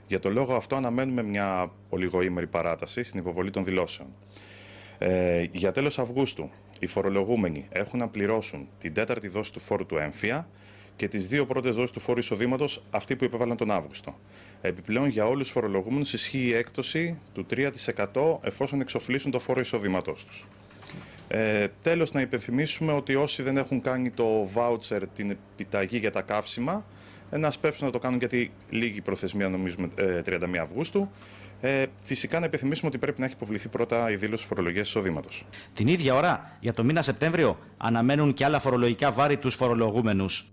Για τον λόγο αυτό αναμένουμε μια ολιγοήμερη παράταση στην υποβολή των δηλώσεων. Για τέλος Αυγούστου, οι φορολογούμενοι έχουν να πληρώσουν την 4η δόση του φόρου του έμφυα και τις 2 πρώτες δόσεις του φόρου εισοδήματος, αυτοί που υπέβαλαν τον Αύγουστο. Επιπλέον, για όλους τους φορολογούμενους ισχύει η έκπτωση του 3% εφόσον εξοφλήσουν το φόρο εισοδήματός τους. Τέλος, να υπενθυμίσουμε ότι όσοι δεν έχουν κάνει το voucher, την επιταγή για τα καύσιμα, να σπεύσουν να το κάνουν, γιατί λίγη προθεσμία νομίζουμε 31 Αυγούστου. Φυσικά να υπενθυμίσουμε ότι πρέπει να έχει υποβληθεί πρώτα η δήλωση φορολογίας εισοδήματος. Την ίδια ώρα, για το μήνα Σεπτέμβριο, αναμένουν και άλλα φορολογικά βάρη τους φορολογούμενους.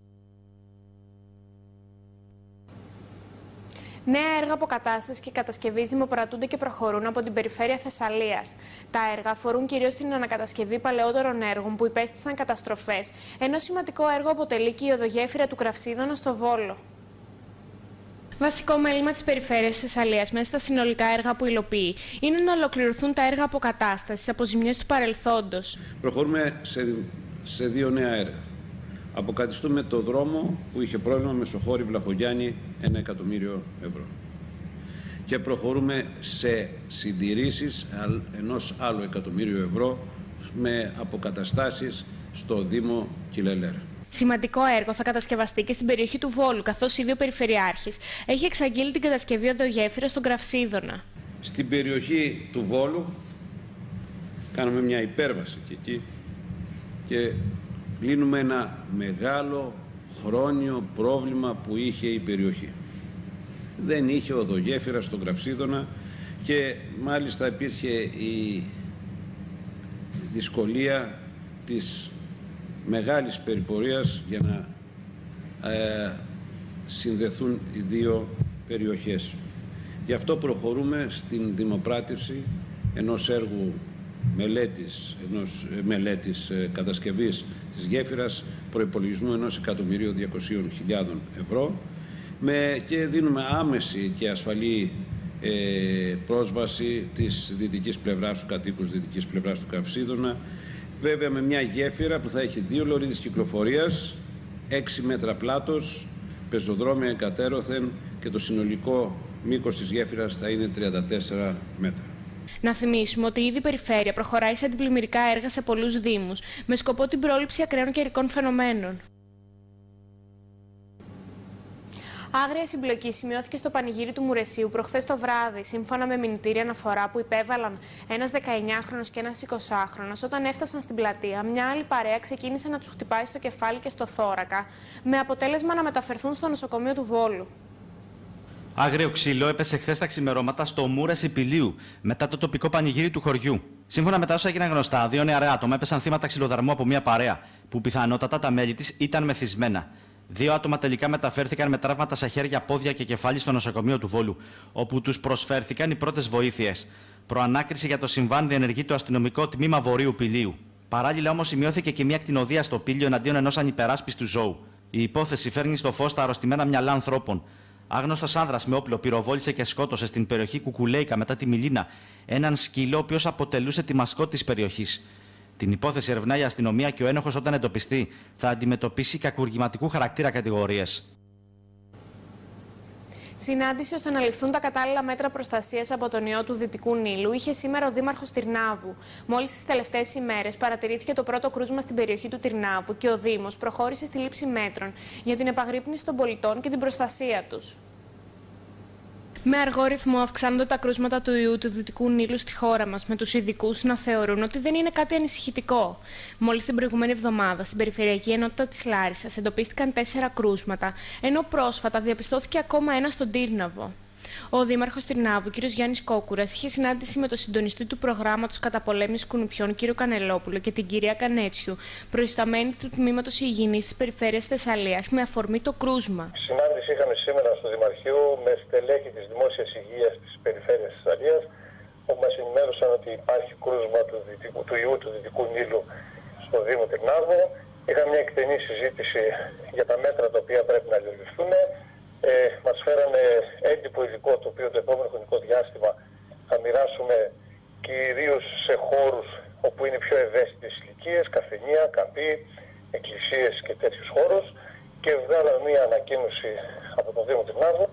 Νέα έργα αποκατάστασης και κατασκευής δημοπρατούνται και προχωρούν από την περιφέρεια Θεσσαλίας. Τα έργα αφορούν κυρίως την ανακατασκευή παλαιότερων έργων που υπέστησαν καταστροφές, ενώ σημαντικό έργο αποτελεί και η οδογέφυρα του Κραυσίδωνα στο Βόλο. Βασικό μέλημα της περιφέρειας Θεσσαλίας μέσα στα συνολικά έργα που υλοποιεί είναι να ολοκληρωθούν τα έργα αποκατάστασης από ζημιές του παρελθόντος. Προχωρούμε σε 2 νέα έργα. Αποκαθιστούμε το δρόμο που είχε πρόβλημα Μεσοχώρη Βλαχογιάννη 1 εκατομμύριο ευρώ. Και προχωρούμε σε συντηρήσεις 1 άλλου εκατομμύριου ευρώ με αποκαταστάσεις στο Δήμο Κιλελέρα. Σημαντικό έργο θα κατασκευαστεί και στην περιοχή του Βόλου, καθώς ήδη ο Περιφερειάρχης έχει εξαγγείλει την κατασκευή οδογέφυρας στον Κραυσίδωνα. Στην περιοχή του Βόλου κάναμε μια υπέρβαση και εκεί και λύνουμε ένα μεγάλο χρόνιο πρόβλημα που είχε η περιοχή. Δεν είχε οδογέφυρα στον Κραυσίδωνα και μάλιστα υπήρχε η δυσκολία της μεγάλης περιπορίας για να συνδεθούν οι 2 περιοχές. Γι' αυτό προχωρούμε στην δημοπράτευση ενός έργου μελέτης κατασκευής της γέφυρας προϋπολογισμού 1.200.000 ευρώ και δίνουμε άμεση και ασφαλή πρόσβαση της δυτικής πλευράς, στους κατοίκους δυτικής πλευράς του Καυσίδωνα, βέβαια με μια γέφυρα που θα έχει 2 λωρίδες κυκλοφορίας, 6 μέτρα πλάτος, πεζοδρόμια εκατέρωθεν και το συνολικό μήκος της γέφυρας θα είναι 34 μέτρα. Να θυμίσουμε ότι ήδη η περιφέρεια προχωράει σε αντιπλημμυρικά έργα σε πολλούς δήμους, με σκοπό την πρόληψη ακραίων καιρικών φαινομένων. Άγρια συμπλοκή σημειώθηκε στο πανηγύρι του Μουρεσίου προχθές το βράδυ, σύμφωνα με μηνυτήρια αναφορά που υπέβαλαν ένας 19χρονος και ένας 20χρονος. Όταν έφτασαν στην πλατεία, μια άλλη παρέα ξεκίνησε να τους χτυπάει στο κεφάλι και στο θώρακα, με αποτέλεσμα να μεταφερθούν στο νοσοκομείο του Βόλου. Άγριο ξύλο έπεσε χθες τα ξημερώματα στο Μούρεση Πηλίου, μετά το τοπικό πανηγύρι του χωριού. Σύμφωνα με τα όσα έγιναν γνωστά, 2 νεαρά άτομα έπεσαν θύματα ξυλοδαρμού από μια παρέα, που πιθανότατα τα μέλη της ήταν μεθυσμένα. 2 άτομα τελικά μεταφέρθηκαν με τραύματα σε χέρια, πόδια και κεφάλι στο νοσοκομείο του Βόλου, όπου τους προσφέρθηκαν οι πρώτες βοήθειες. Προανάκριση για το συμβάν διενεργεί το αστυνομικό τμήμα Βορείου Πηλίου. Παράλληλα, όμως, σημειώθηκε και μια κτηνοδία στο Πήλιο εναντίον ενός ανυπεράσπιστου ζώου. Η υπόθεση φέρνει στο φως τα αρρωστημένα μυαλά ανθρώπων. Άγνωστος άνδρας με όπλο πυροβόλησε και σκότωσε στην περιοχή Κουκουλέικα μετά τη Μιλίνα έναν σκύλο, ο οποίος αποτελούσε τη μασκότ της περιοχής. Την υπόθεση ερευνάει η αστυνομία και ο ένοχος, όταν εντοπιστεί, θα αντιμετωπίσει κακουργηματικού χαρακτήρα κατηγορίες. Συνάντηση ώστε να ληφθούν τα κατάλληλα μέτρα προστασίας από τον ιό του Δυτικού Νείλου είχε σήμερα ο Δήμαρχος Τυρνάβου. Μόλις τις τελευταίες ημέρες παρατηρήθηκε το πρώτο κρούσμα στην περιοχή του Τυρνάβου και ο Δήμος προχώρησε στη λήψη μέτρων για την επαγρύπνηση των πολιτών και την προστασία τους. Με αργό ρυθμό αυξάνονται τα κρούσματα του ιού του Δυτικού Νείλου στη χώρα μας, με τους ειδικούς να θεωρούν ότι δεν είναι κάτι ανησυχητικό. Μόλις την προηγούμενη εβδομάδα στην Περιφερειακή Ενότητα της Λάρισσας εντοπίστηκαν 4 κρούσματα, ενώ πρόσφατα διαπιστώθηκε ακόμα ένα στον Τύρναβο. Ο Δήμαρχος Τυρνάβου, κ. Γιάννης Κόκουρας, είχε συνάντηση με τον συντονιστή του προγράμματος καταπολέμησης κουνουπιών, κ. Κανελόπουλο, και την κυρία Κανέτσιου, προϊσταμένη του Τμήματος Υγιεινής της Περιφέρειας Θεσσαλίας, με αφορμή το κρούσμα. Συνάντηση είχαμε σήμερα στο Δημαρχείο με στελέχη της Δημόσιας Υγείας της Περιφέρειας Θεσσαλίας, όπου μας ενημέρωσαν ότι υπάρχει κρούσμα του ιού του Δυτικού Νείλου στο Δήμο Τυρνάβου. Είχαμε μια εκτενή συζήτηση για τα μέτρα τα οποία πρέπει να ληφθούν. Μας φέρανε έντυπο υλικό, το οποίο το επόμενο χρονικό διάστημα θα μοιράσουμε κυρίως σε χώρους όπου είναι πιο ευαίσθητες ηλικίες, καφενεία, καμπή, εκκλησίες και τέτοιους χώρους, και βγάλαμε μια ανακοίνωση από τον Δήμο Τυρνάβου,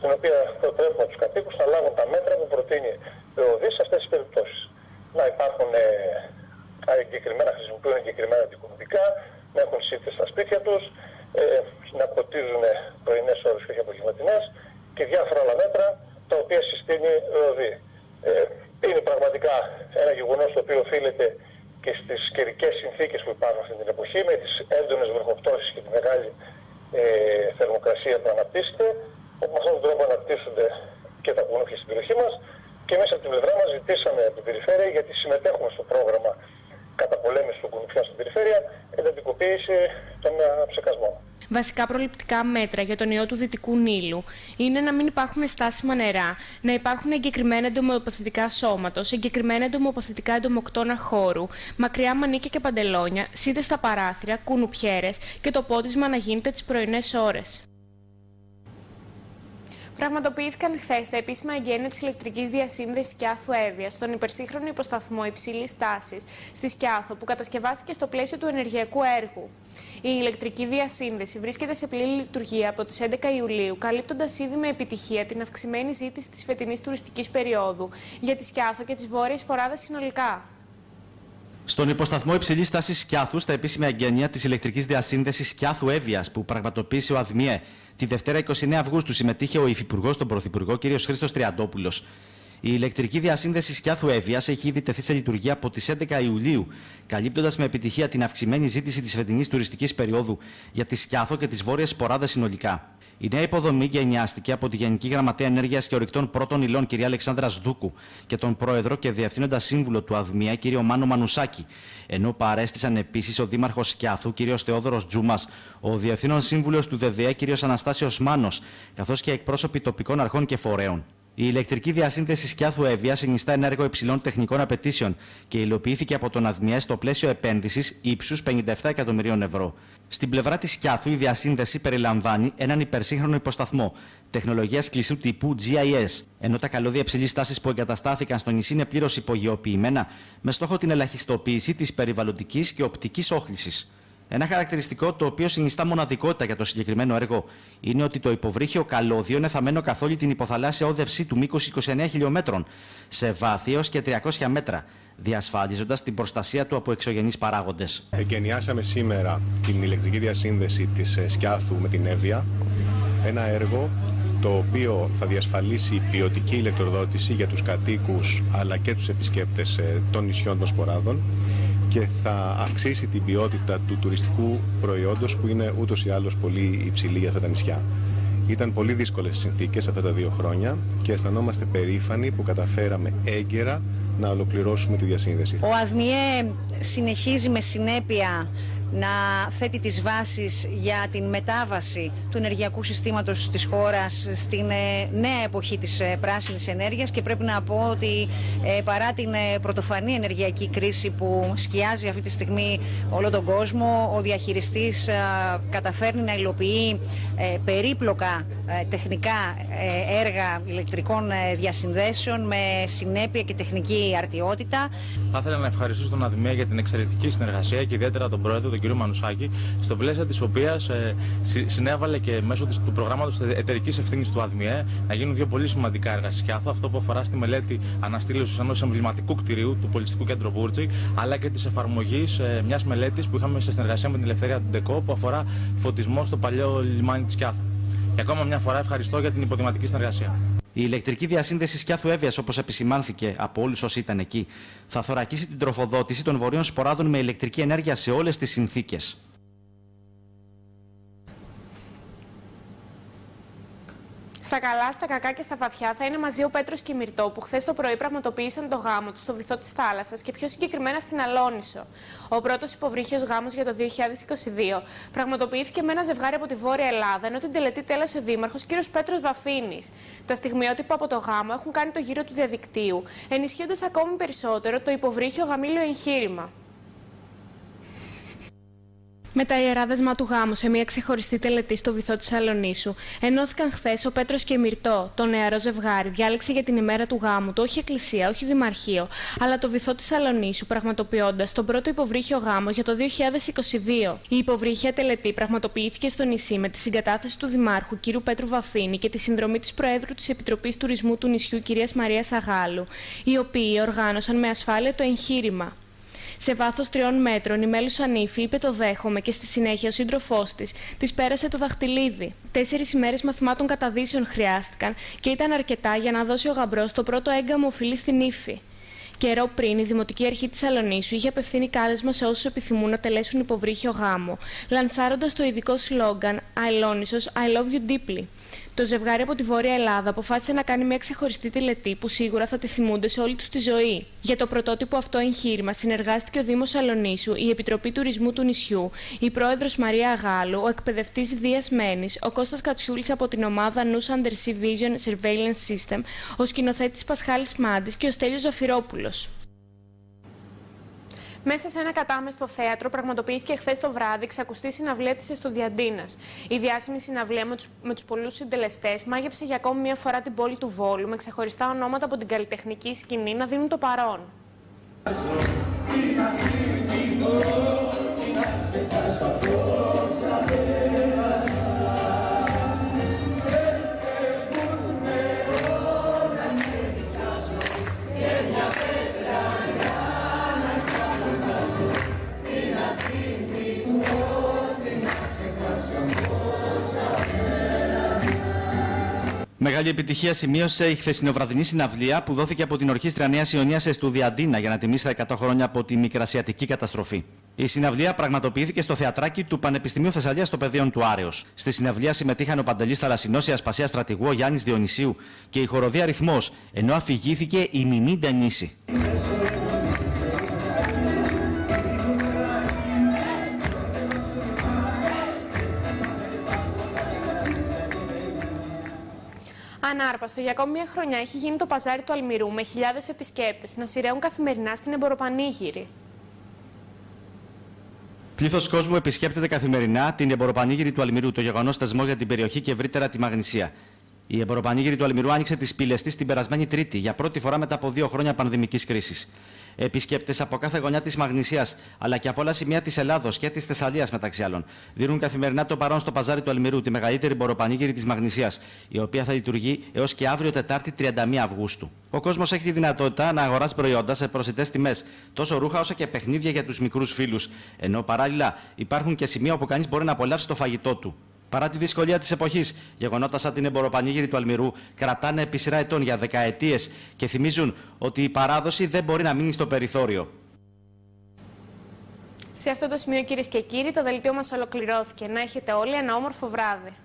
στην οποία προτρέπουμε τους κατοίκους να λάβουν τα μέτρα που προτείνει ο ΟΔΗ σε αυτές τις περιπτώσεις. Να υπάρχουν χρησιμοποιούν εγκεκριμένα αντικουνητικά, να έχουν σύρτες στα σπίτια τους, να ποτίζουν πρωινές ώρες και όχι απογευματινές και διάφορα άλλα μέτρα τα οποία συστήνει ο ΟΔΗ. Είναι πραγματικά ένα γεγονός το οποίο οφείλεται και στις καιρικές συνθήκες που υπάρχουν αυτή την εποχή, με τις έντονες βροχοπτώσεις και τη μεγάλη θερμοκρασία που αναπτύσσεται, όπου με αυτόν τον τρόπο αναπτύσσονται και τα κουνούπια στην περιοχή μας. Και μέσα από την πλευρά μας ζητήσαμε από την περιφέρεια, γιατί συμμετέχουμε στο πρόγραμμα καταπολέμησης των κουνουπιών στην περιφέρεια, εντατικοποίηση των ψεκασμών. Βασικά προληπτικά μέτρα για τον ιό του Δυτικού Νείλου είναι να μην υπάρχουν στάσιμα νερά, να υπάρχουν εγκεκριμένα εντομοποθετικά σώματος, εγκεκριμένα εντομοποθετικά εντομοκτώνα χώρου, μακριά μανίκια και παντελόνια, σίδες στα παράθυρα, κουνουπιέρες και το πότισμα να γίνεται τις πρωινές ώρες. Πραγματοποιήθηκαν χθες τα επίσημα εγγένεια της ηλεκτρικής διασύνδεσης Σκιάθου Εύβοιας στον υπερσύγχρονο υποσταθμό υψηλής τάσης στη Σκιάθο, που κατασκευάστηκε στο πλαίσιο του ενεργειακού έργου. Η ηλεκτρική διασύνδεση βρίσκεται σε πλήρη λειτουργία από τις 11 Ιουλίου, καλύπτοντας ήδη με επιτυχία την αυξημένη ζήτηση της φετινής τουριστικής περίοδου για τη Σκιάθο και τις βόρειες ποράδες συνολικά. Στον υποσταθμό υψηλής τάσης Σκιάθου, στα επίσημα εγγένεια της ηλεκτρικής διασύνδεσης Σκιάθου Εύβοιας, που πραγματοποίησε ο ΑΔΜΙΕ τη Δευτέρα 29 Αυγούστου, συμμετείχε ο Υφυπουργός, τον Πρωθυπουργό, κ. Χρήστος Τριαντόπουλος. Η ηλεκτρική διασύνδεση Σκιάθου Εύβοιας έχει ήδη τεθεί σε λειτουργία από τις 11 Ιουλίου, καλύπτοντας με επιτυχία την αυξημένη ζήτηση της φετινής τουριστικής περίοδου για τη Σκιάθο και τις βόρειες ποράδες συνολικά. Η νέα υποδομή γενιάστηκε από τη Γενική Γραμματέα Ενέργειας και Ορυκτών Πρώτων Υλών, κ. Αλεξάνδρα Σδούκου, και τον Πρόεδρο και Διευθύνοντα Σύμβουλο του ΑΔΜΙΕ, κ. Μάνο Μανουσάκη, ενώ παρέστησαν επίσης ο Δήμαρχος Σκιάθου, κ. Θεόδωρος Τζούμας, ο Διευθύνων Σύμβουλος του ΔΔΕ, κ. Αναστάσιος Μάνος, καθώς και εκπρόσωποι τοπικών αρχών και φορέων. Η ηλεκτρική διασύνδεση Σκιάθου Εύβοιας συνιστά ένα έργο υψηλών τεχνικών απαιτήσεων και υλοποιήθηκε από τον ΑΔΜΙΕ στο πλαίσιο επένδυσης ύψους 57 εκατομμυρίων ευρώ. Στην πλευρά της Σκιάθου, η διασύνδεση περιλαμβάνει έναν υπερσύγχρονο υποσταθμό τεχνολογίας κλεισού τύπου GIS, ενώ τα καλώδια υψηλής τάσης που εγκαταστάθηκαν στο νησί είναι πλήρως υπογειοποιημένα, με στόχο την ελαχιστοποίηση της περιβαλλοντικής και οπτικής όχλησης. Ένα χαρακτηριστικό το οποίο συνιστά μοναδικότητα για το συγκεκριμένο έργο είναι ότι το υποβρύχιο καλώδιο είναι θαμμένο καθ' όλη την υποθαλάσσια όδευσή του μήκους 29 χιλιόμετρων, σε βάθη έως και 300 μέτρα, διασφάλιζοντας την προστασία του από εξωγενείς παράγοντες. Εγκαινιάσαμε σήμερα την ηλεκτρική διασύνδεση της Σκιάθου με την Εύβοια, ένα έργο το οποίο θα διασφαλίσει ποιοτική ηλεκτροδότηση για τους κατοίκους αλλά και τους επισκέπτες των νησιών των Σποράδων και θα αυξήσει την ποιότητα του τουριστικού προϊόντος που είναι ούτως ή άλλως πολύ υψηλή για αυτά τα νησιά. Ήταν πολύ δύσκολες συνθήκες αυτά τα 2 χρόνια και αισθανόμαστε περήφανοι που καταφέραμε έγκαιρα να ολοκληρώσουμε τη διασύνδεση. Ο ΑΔΜΙΕ συνεχίζει με συνέπεια να θέτει τις βάσεις για την μετάβαση του ενεργειακού συστήματος της χώρας στην νέα εποχή της πράσινης ενέργειας, και πρέπει να πω ότι παρά την πρωτοφανή ενεργειακή κρίση που σκιάζει αυτή τη στιγμή όλο τον κόσμο, ο διαχειριστής καταφέρνει να υλοποιεί περίπλοκα τεχνικά έργα ηλεκτρικών διασυνδέσεων με συνέπεια και τεχνική αρτιότητα. Θα ήθελα να ευχαριστήσω τον ΑΔΜΙΕ για την εξαιρετική συνεργασία και ιδιαίτερα τον Πρόεδρο, τον κ. Μανουσάκη, στο πλαίσιο της οποίας συνέβαλε και μέσω του προγράμματος εταιρικής ευθύνης του ΑΔΜΙΕ να γίνουν 2 πολύ σημαντικά έργα στη Σκιάθο. Αυτό που αφορά στη μελέτη αναστήλωσης ενός εμβληματικού κτηρίου του Πολιτιστικού Κέντρου Μπούρτζη, αλλά και της εφαρμογής μιας μελέτης που είχαμε σε συνεργασία με την Ελευθερία του Ντεκό, που αφορά φωτισμό στο παλιό λιμάνι της Σκιάθου. Και ακόμα μια φορά ευχαριστώ για την υποδηματική συνεργασία. Η ηλεκτρική διασύνδεση Σκιάθου Εύβοιας, όπως επισημάνθηκε από όλους όσοι ήταν εκεί, θα θωρακίσει την τροφοδότηση των βορείων Σποράδων με ηλεκτρική ενέργεια σε όλες τις συνθήκες. Στα καλά, στα κακά και στα βαθιά θα είναι μαζί ο Πέτρος και η Μυρτώ, που χθες το πρωί πραγματοποίησαν το γάμο τους στο βυθό της θάλασσας και πιο συγκεκριμένα στην Αλόνησο. Ο πρώτος υποβρύχιος γάμος για το 2022 πραγματοποιήθηκε με ένα ζευγάρι από τη Βόρεια Ελλάδα, ενώ την τελετή τέλεσε ο Δήμαρχος κ. Πέτρος Βαφίνης. Τα στιγμιότυπα από το γάμο έχουν κάνει το γύρο του διαδικτύου, ενισχύοντας ακόμη περισσότερο το υποβρύχιο γαμήλιο εγχείρημα. Με τα ιερά δεσμά του γάμου σε μια ξεχωριστή τελετή στο βυθό της Σαλονίσου, ενώθηκαν χθες ο Πέτρος και η Μυρτώ, το νεαρό ζευγάρι, διάλεξε για την ημέρα του γάμου του όχι εκκλησία, όχι δημαρχείο, αλλά το βυθό της Σαλονίσου, πραγματοποιώντας τον πρώτο υποβρύχιο γάμο για το 2022. Η υποβρύχια τελετή πραγματοποιήθηκε στο νησί με τη συγκατάθεση του Δημάρχου κ. Πέτρου Βαφίνη και τη συνδρομή της Προέδρου της Επιτροπής Τουρισμού του νησιού κ. Μαρίας Αγάλου, οι οποίοι οργάνωσαν με ασφάλεια το εγχείρημα. Σε βάθος 3 μέτρων, η μέλουσα νύφη είπε το δέχομαι και στη συνέχεια ο σύντροφός της πέρασε το δαχτυλίδι. 4 ημέρες μαθημάτων καταδύσεων χρειάστηκαν και ήταν αρκετά για να δώσει ο γαμπρός το πρώτο έγκαμο οφειλή στην νύφη. Καιρό πριν, η Δημοτική Αρχή της Σαλονίσου είχε απευθύνει κάλεσμα σε όσους επιθυμούν να τελέσουν υποβρύχιο γάμο, λανσάροντας το ειδικό σλόγγαν I Lonisos, I love you deeply. Το ζευγάρι από τη Βόρεια Ελλάδα αποφάσισε να κάνει μια ξεχωριστή τελετή που σίγουρα θα τη θυμούνται σε όλη τους τη ζωή. Για το πρωτότυπο αυτό εγχείρημα συνεργάστηκε ο Δήμος Σαλονίσου, η Επιτροπή Τουρισμού του νησιού, η Πρόεδρος Μαρία Αγάλου, ο εκπαιδευτής Δίας Μένης, ο Κώστας Κατσιούλης από την ομάδα News Undersea Vision Surveillance System, ο σκηνοθέτης Πασχάλης Μάντης και ο Στέλιος Ζαφυρόπουλος. Μέσα σε ένα κατάμεστο θέατρο πραγματοποιήθηκε χθες το βράδυ ξακουστή συναυλία της Εστουδιαντίνας. Η διάσημη συναυλία με τους πολλούς συντελεστές μάγεψε για ακόμη μια φορά την πόλη του Βόλου, με ξεχωριστά ονόματα από την καλλιτεχνική σκηνή να δίνουν το παρόν. Μεγάλη επιτυχία σημείωσε η χθεσινοβραδινή συναυλία που δόθηκε από την Ορχήστρια Νέας Ιωνίας Εστουδιαντίνα για να τιμήσει τα 100 χρόνια από τη μικρασιατική καταστροφή. Η συναυλία πραγματοποιήθηκε στο θεατράκι του Πανεπιστημίου Θεσσαλίας στο Παιδείον του Άρεως. Στη συναυλία συμμετείχαν ο Παντελής Θαλασσινός, η Ασπασία Στρατηγού, ο Γιάννης Διονυσίου και η χοροδία Ρυθμός, ενώ αφηγήθηκε η Μιμή Ντανίση. Ανάρπαστο για ακόμη μια χρονιά έχει γίνει το παζάρι του Αλμυρού με χιλιάδες επισκέπτες να σειραίουν καθημερινά στην Εμποροπανήγυρη. Πλήθος κόσμου επισκέπτεται καθημερινά την Εμποροπανήγυρη του Αλμυρού, το γεγονός θεσμό για την περιοχή και ευρύτερα τη Μαγνησία. Η Εμποροπανήγυρη του Αλμυρού άνοιξε τις πύλες της την περασμένη Τρίτη για πρώτη φορά μετά από 2 χρόνια πανδημικής κρίσης. Επισκέπτες από κάθε γωνιά της Μαγνησίας αλλά και από όλα σημεία της Ελλάδος και της Θεσσαλίας μεταξύ άλλων δίνουν καθημερινά το παρόν στο παζάρι του Αλμυρού, τη μεγαλύτερη εμποροπανήγυρη της Μαγνησίας, η οποία θα λειτουργεί έως και αύριο Τετάρτη 31 Αυγούστου. Ο κόσμος έχει τη δυνατότητα να αγοράσει προϊόντα σε προσιτές τιμές, τόσο ρούχα όσο και παιχνίδια για τους μικρούς φίλους, ενώ παράλληλα υπάρχουν και σημεία όπου κανείς μπορεί να απολαύσει το φαγητό του. Παρά τη δυσκολία της εποχής, γεγονότα σαν την Εμποροπανήγυρη του Αλμυρού κρατάνε επί σειρά ετών για δεκαετίες και θυμίζουν ότι η παράδοση δεν μπορεί να μείνει στο περιθώριο. Σε αυτό το σημείο, κυρίες και κύριοι, το δελτίο μας ολοκληρώθηκε. Να έχετε όλοι ένα όμορφο βράδυ.